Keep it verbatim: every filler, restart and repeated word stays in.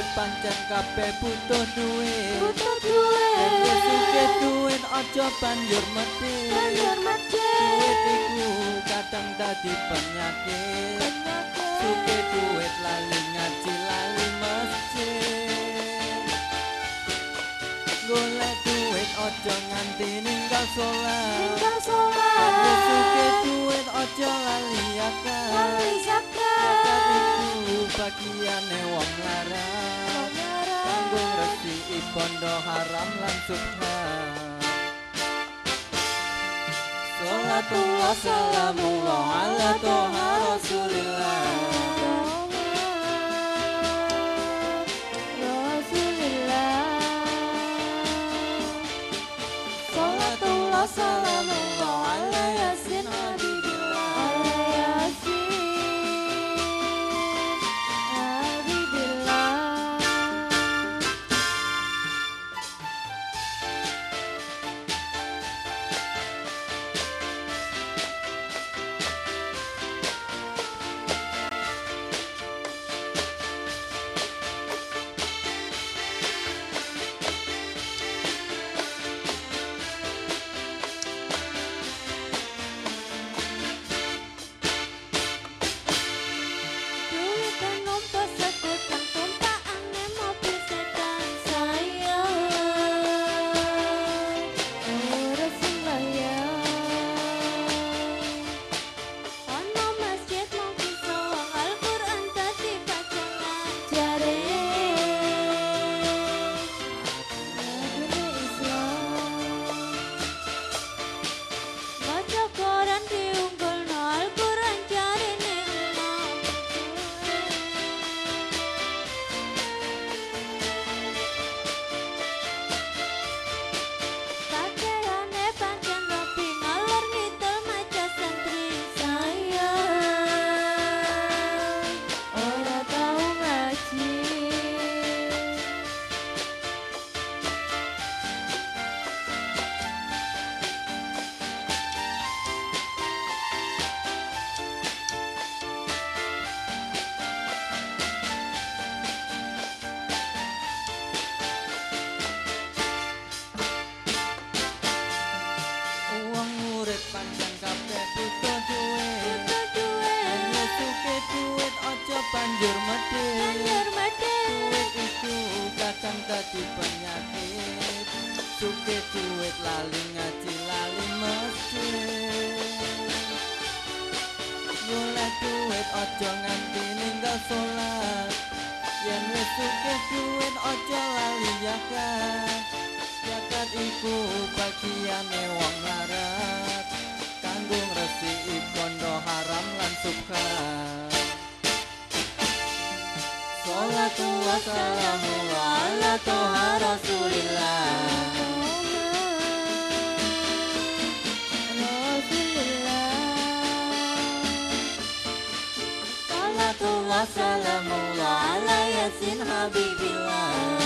urip pancen kabeh butuh duit. Butuh duit. Yen sugih duit aja banjur medhit. Banjur medhit. Duit iku kadang dadi penyakit. Penyakit. Sugih duit lali ngaji lali masjid. Golek duit aja nganti ninggal salat. Ninggal salat. Yen sugih duit aja lali akal. Lali zakat. Zakat iku bagiane wong larat. Kanggo ngresiki bondo haram lan subhan. Salatullah salamullah ala toha rasulillah. Rasulillah. Salatullah salamullah ala yasin habibillah. Ala yasin habibillah. Pancen kabeh butuh duit. Butuh duit. Yen sugih duit aja banjur medhit. Banjur medhit. Duit iku kadang dadi penyakit. Sugih duit lali ngaji lali masjid. Golek duit aja nganti ninggal salat. Yen wis sugih duit aja lali zakat. Zakat iku bagiane wong larat. Kanggo ngresiki bondo haram lan subhan. Salatullah salamullah ala toha rasulillah. Rasulillah. Salatullah salamullah ala yasin habibillah.